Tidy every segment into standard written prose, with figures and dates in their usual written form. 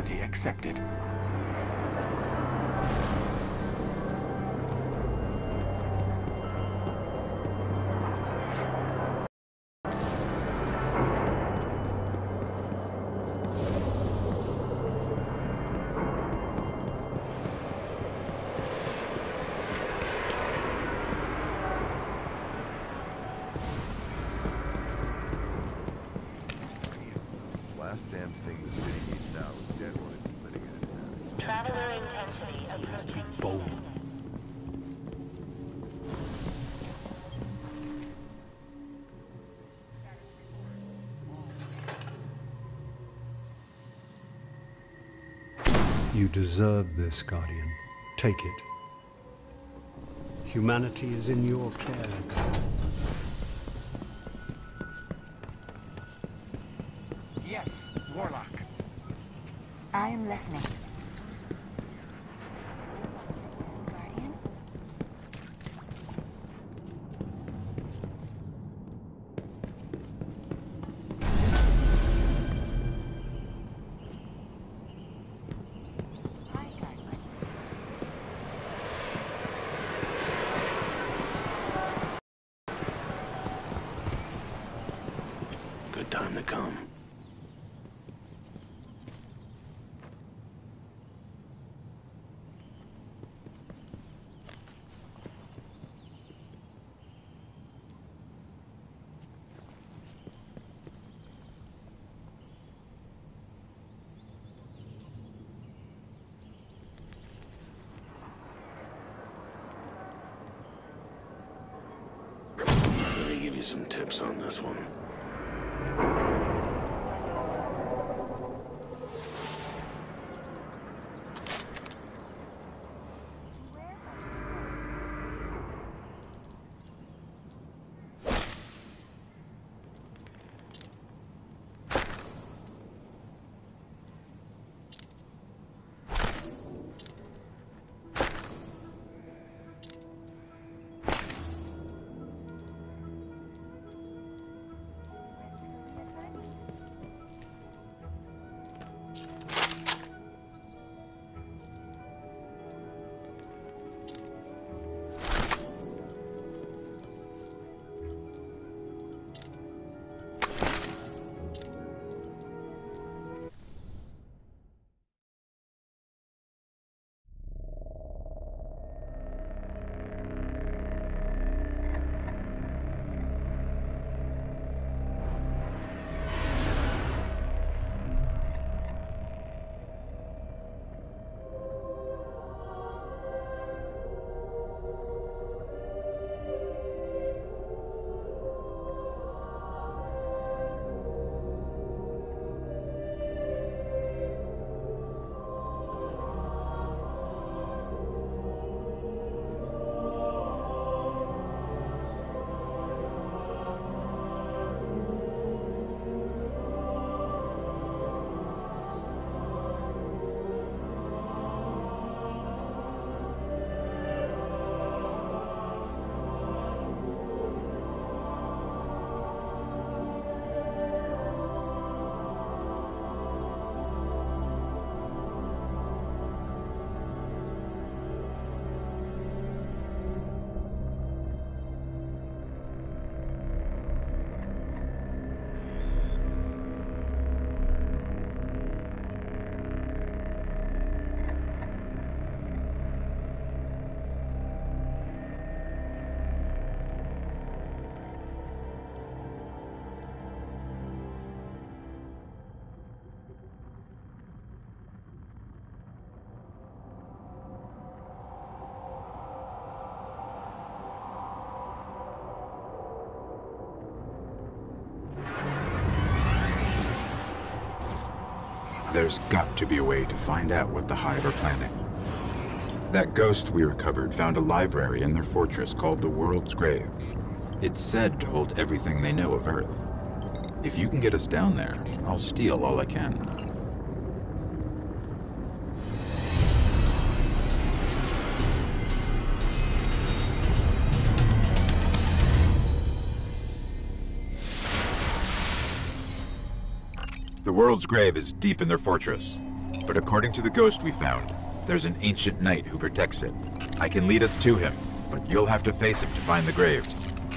bounty accepted. Last damn thing the city needs now is dead ones living in it. Traveler intensity approaching. Bold. You deserve this, Guardian. Take it. Humanity is in your care. Yes, Warlock. I am listening. Guardian? Hi, Guardian. Good time to come. Let me give you some tips on this one. There's got to be a way to find out what the Hive are planning. That ghost we recovered found a library in their fortress called the World's Grave. It's said to hold everything they know of Earth. If you can get us down there, I'll steal all I can. The World's Grave is deep in their fortress. but according to the ghost we found, there's an ancient knight who protects it. I can lead us to him, but you'll have to face him to find the grave.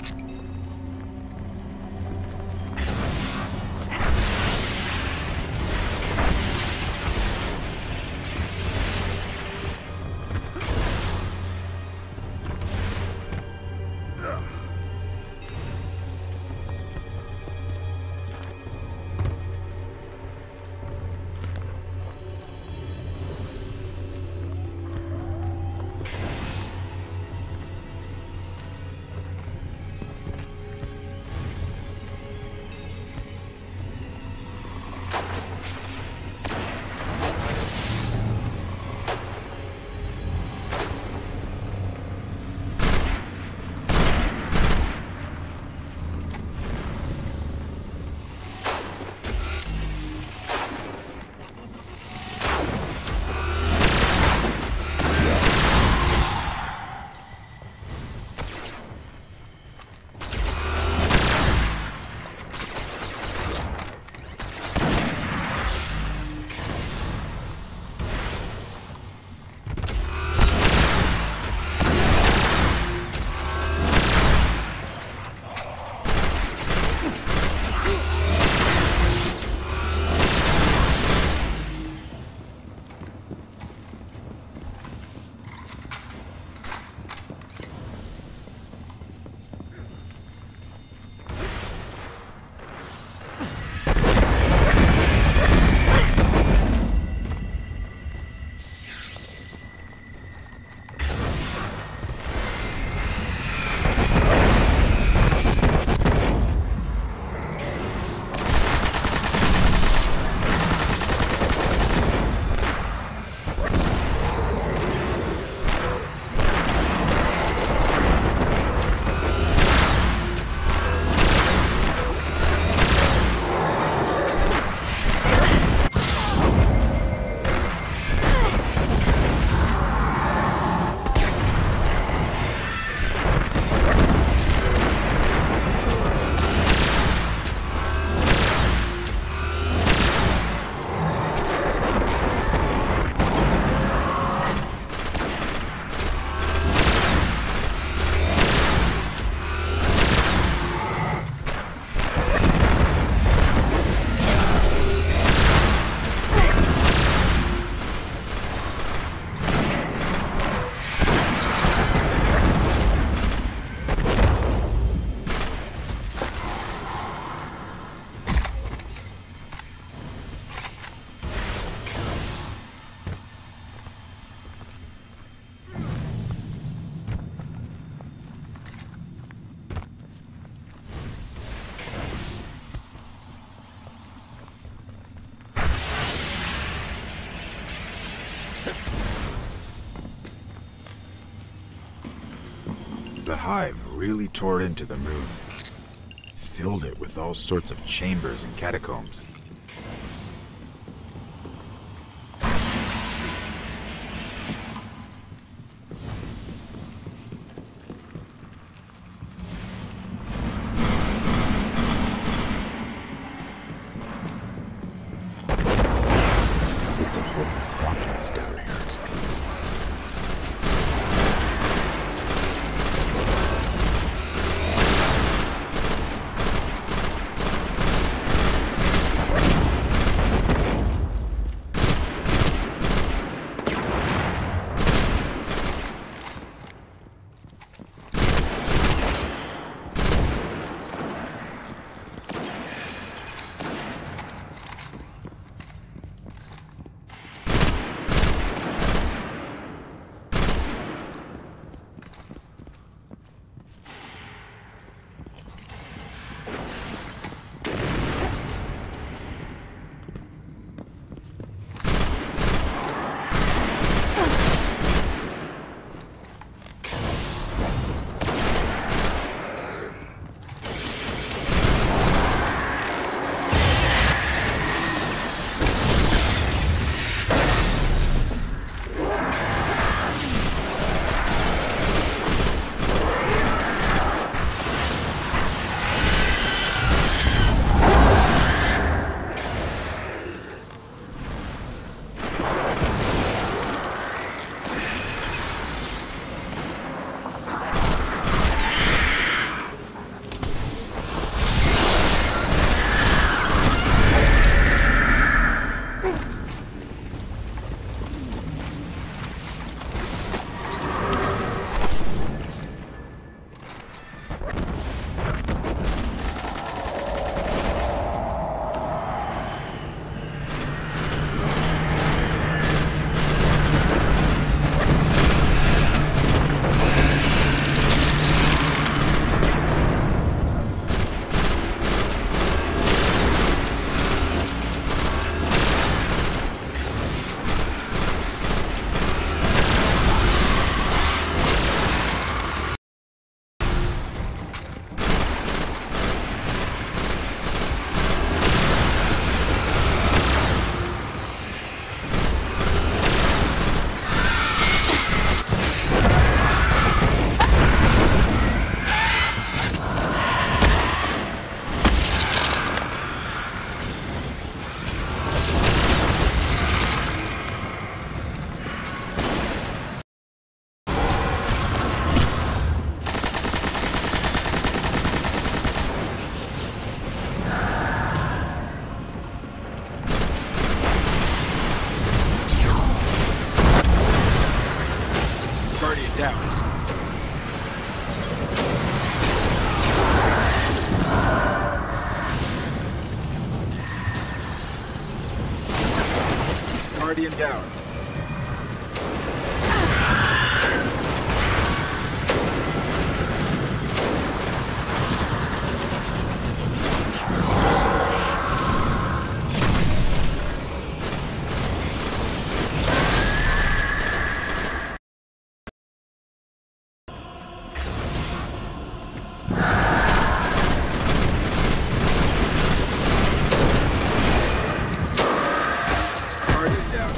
The Hive really tore into the moon, filled it with all sorts of chambers and catacombs. It's a whole necropolis down here. Guardian down. Guardian down.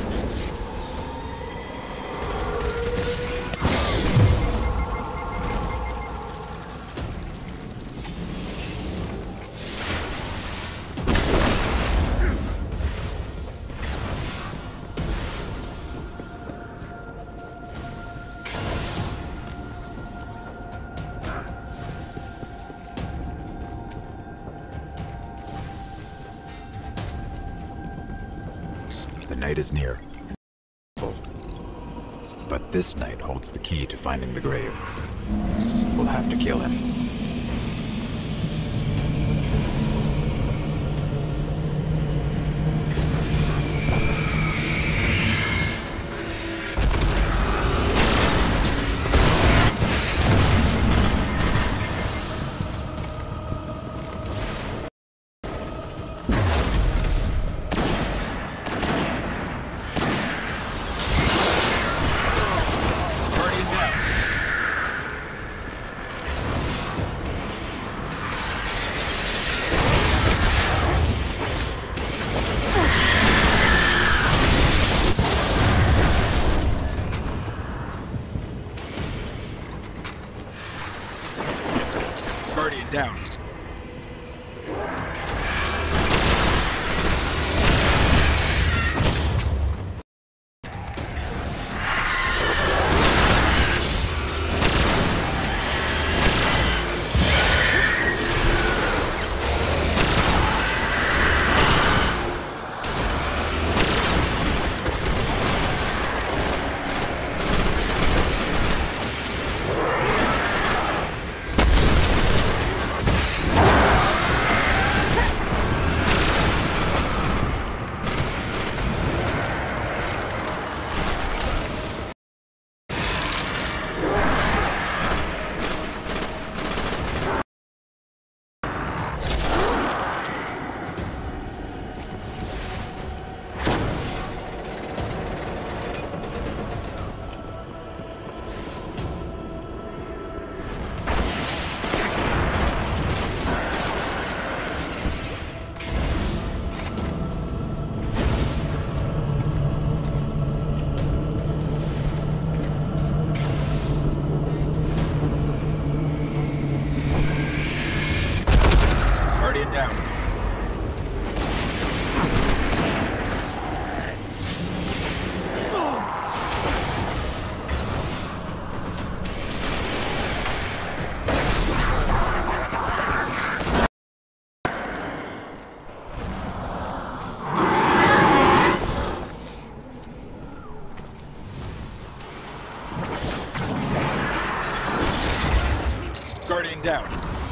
The night is near. But this night holds the key to finding the grave. We'll have to kill him. Guardian down. Guardian down. Guardian down. Guardian down.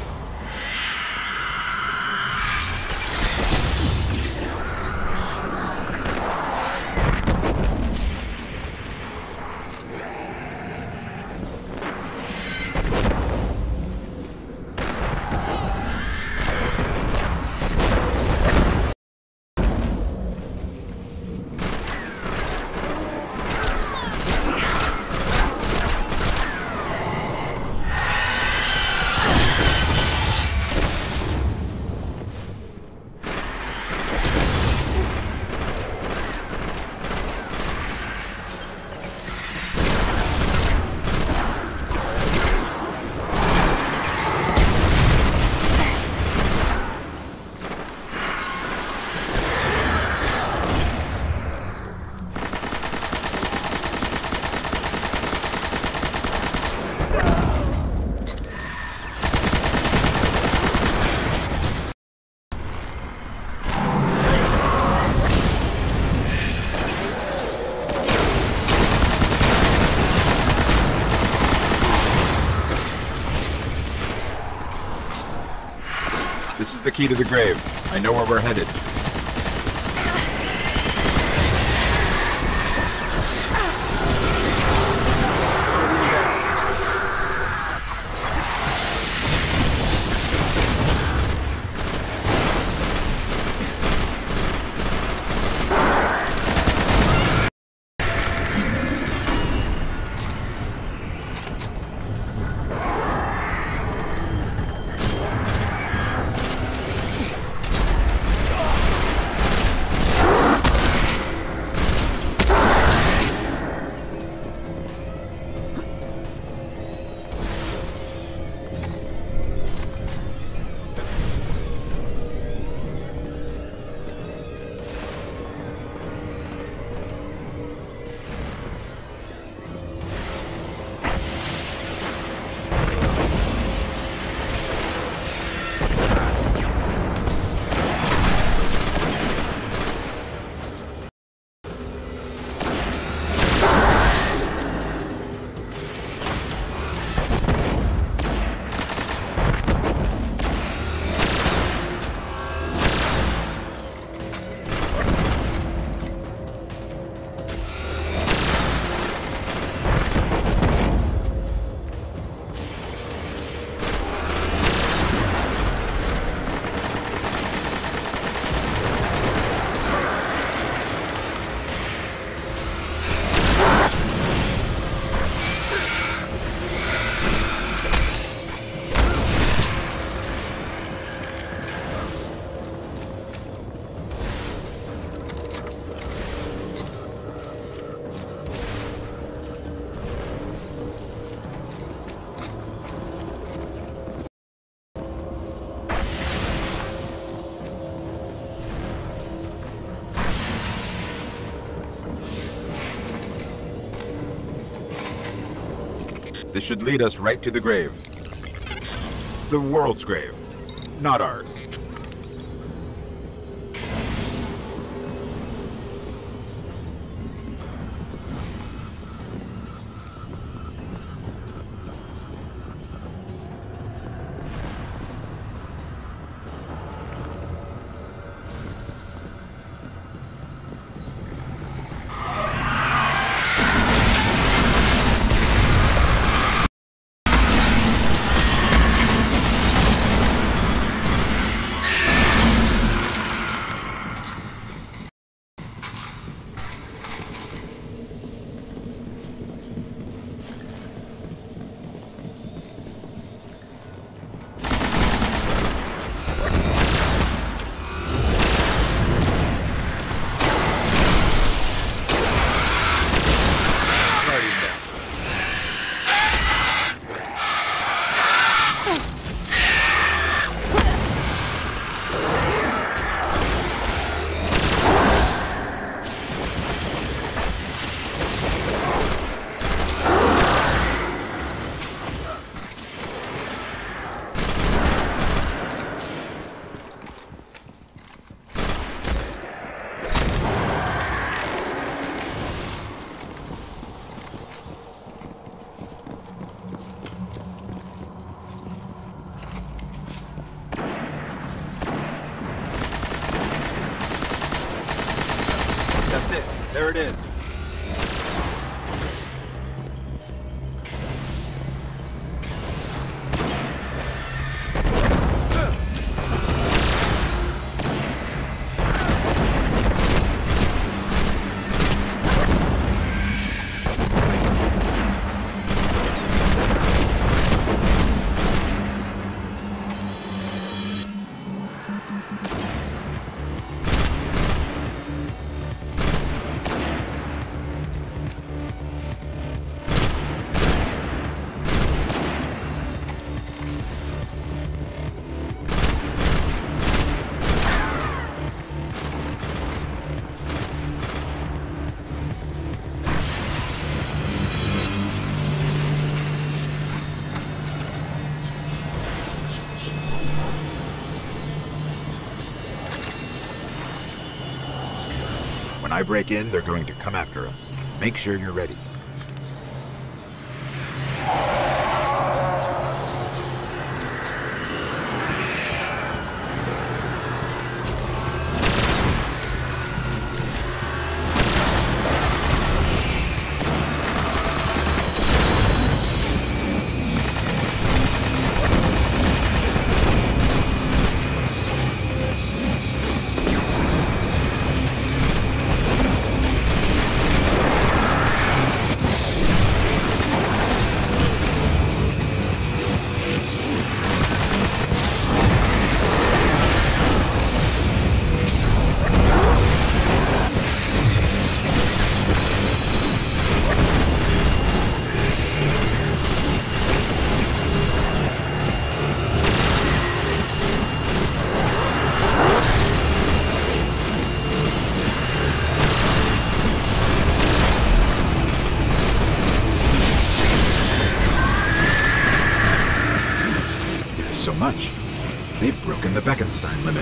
This is the key to the grave. I know where we're headed. This should lead us right to the grave. The world's grave, not ours. That's it. There it is. When I break in, they're going to come after us. Make sure you're ready. So much. They've broken the Bekenstein limit.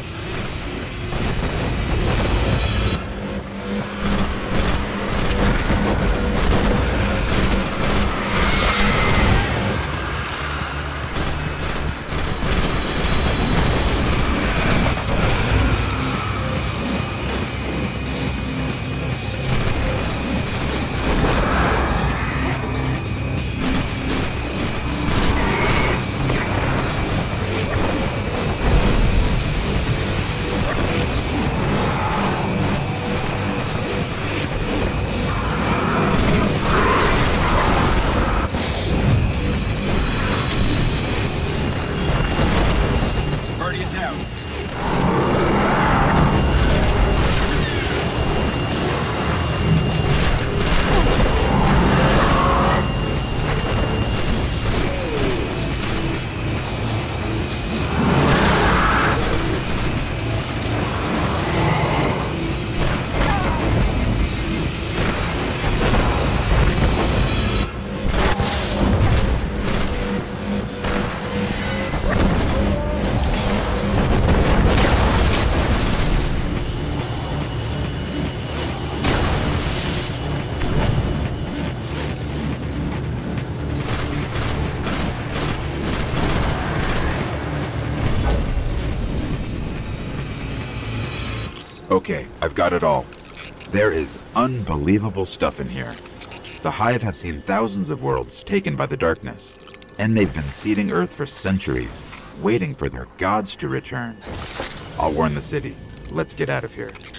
Okay, I've got it all. There is unbelievable stuff in here. The Hive have seen thousands of worlds taken by the darkness, and they've been seeding Earth for centuries, waiting for their gods to return. I'll warn the city. Let's get out of here.